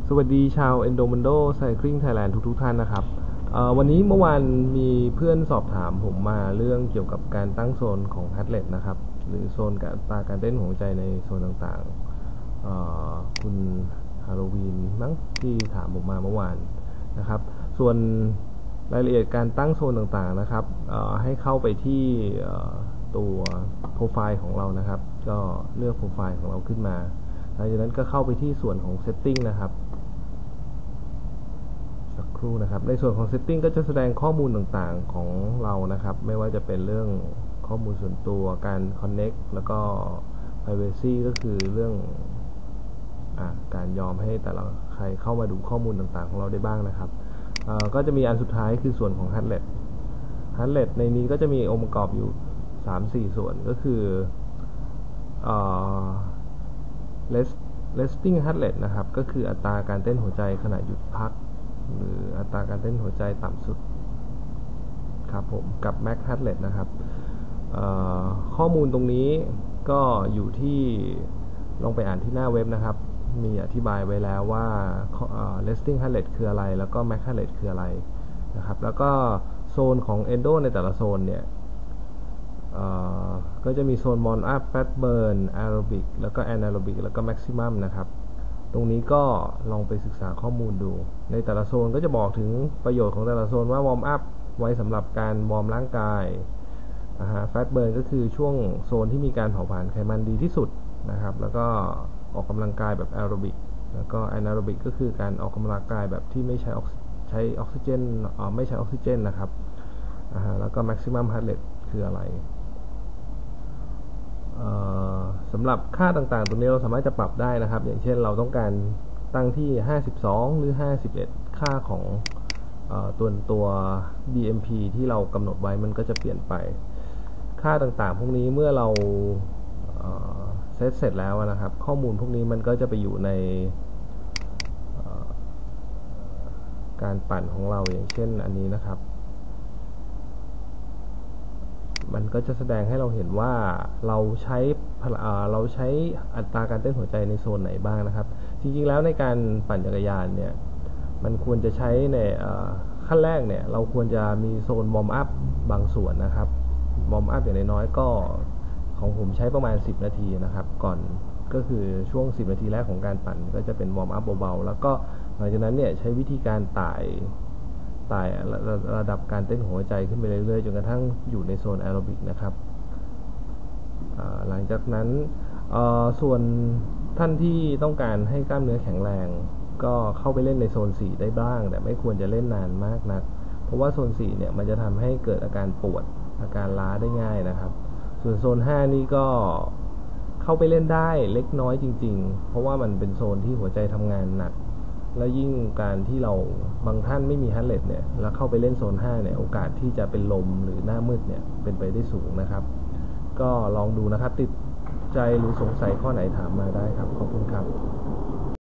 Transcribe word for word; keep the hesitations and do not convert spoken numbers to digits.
สวัสดีชาว Endomondo Cycling Thailand ทุกๆท่านนะครับวันนี้เมื่อวานมีเพื่อนสอบถามผมมาเรื่องเกี่ยวกับการตั้งโซนของ Heartlet นะครับหรือโซนการตาการเต้นหัวใจในโซนต่างๆคุณฮาโลวีนมั้งที่ถามผมมาเมื่อวานนะครับส่วนรายละเอียดการตั้งโซนต่างๆนะครับให้เข้าไปที่ตัวโปรไฟล์ของเรานะครับก็เลือกโปรไฟล์ของเราขึ้นมาหลังจากนั้นก็เข้าไปที่ส่วนของ Setting นะครับสักครู่นะครับในส่วนของ Setting ก็จะแสดงข้อมูลต่างๆของเรานะครับไม่ว่าจะเป็นเรื่องข้อมูลส่วนตัวการ Connect แล้วก็ Privacy ก็คือเรื่องอ่การยอมให้แต่ละใครเข้ามาดูข้อมูลต่างๆของเราได้บ้างนะครับก็จะมีอันสุดท้ายคือส่วนของ Heartlet Heartlet ในนี้ก็จะมีองค์ประกอบอยู่ สามสี่ ส่วนก็คือresting heart rate นะครับก็คืออัตราการเต้นหัวใจขณะหยุดพักหรืออัตราการเต้นหัวใจต่ำสุดครับผมกับ max heart rate นะครับข้อมูลตรงนี้ก็อยู่ที่ลองไปอ่านที่หน้าเว็บนะครับมีอธิบายไว้แล้วว่า resting heart rate คืออะไรแล้วก็ max heart rate คืออะไรนะครับแล้วก็โซนของ endo ในแต่ละโซนเนี่ยก็จะมีโซน warm up fat burn aerobic แล้วก็ anaerobic แล้วก็ maximum นะครับตรงนี้ก็ลองไปศึกษาข้อมูลดูในแต่ละโซนก็จะบอกถึงประโยชน์ของแต่ละโซนว่า warm up ไว้สำหรับการวอร์มร่างกายนะฮะ fat burn ก็คือช่วงโซนที่มีการเผาผลาญไขมันดีที่สุดนะครับแล้วก็ออกกำลังกายแบบ aerobic แล้วก็ anaerobic ก็คือการออกกำลังกายแบบที่ไม่ใช้ใช้ออกซิเจนไม่ใช้ออกซิเจนนะครับนะฮะแล้วก็ maximum heart rate คืออะไรสำหรับค่าต่างๆตรงนี้เราสามารถจะปรับได้นะครับอย่างเช่นเราต้องการตั้งที่ห้าสิบสองหรือห้าสิบเอ็ดค่าของตัวตัว บี เอ็ม พี ที่เรากำหนดไว้มันก็จะเปลี่ยนไปค่าต่างๆพวกนี้เมื่อเราเซตเสร็จแล้วนะครับข้อมูลพวกนี้มันก็จะไปอยู่ในการปั่นของเราอย่างเช่นอันนี้นะครับมันก็จะแสดงให้เราเห็นว่าเราใช้เราใช้อัตราการเต้นหัวใจในโซนไหนบ้างนะครับจริงๆแล้วในการปั่นจักรยานเนี่ยมันควรจะใช้ในขั้นแรกเนี่ยเราควรจะมีโซนวอร์มอัพบางส่วนนะครับวอร์มอัพอย่างน้อยๆก็ของผมใช้ประมาณสิบนาทีนะครับก่อนก็คือช่วงสิบนาทีแรกของการปั่นก็จะเป็นวอร์มอัพเบาๆแล้วก็หลังจากนั้นเนี่ยใช้วิธีการไต่ไต่ระดับการเต้นหัวใจขึ้นไปเรื่อยๆจนกระทั่งอยู่ในโซนแอโรบิกนะครับหลังจากนั้นส่วนท่านที่ต้องการให้กล้ามเนื้อแข็งแรงก็เข้าไปเล่นในโซนสี่ได้บ้างแต่ไม่ควรจะเล่นนานมากนักเพราะว่าโซนสี่เนี่ยมันจะทำให้เกิดอาการปวดอาการล้าได้ง่ายนะครับส่วนโซนห้านี่ก็เข้าไปเล่นได้เล็กน้อยจริงๆเพราะว่ามันเป็นโซนที่หัวใจทำงานหนักแล้วยิ่งการที่เราบางท่านไม่มีฮาร์ทเรทเนี่ยแล้วเข้าไปเล่นโซนห้าเนี่ยโอกาสที่จะเป็นลมหรือหน้ามืดเนี่ยเป็นไปได้สูงนะครับก็ลองดูนะครับติดใจหรือสงสัยข้อไหนถามมาได้ครับขอบคุณครับ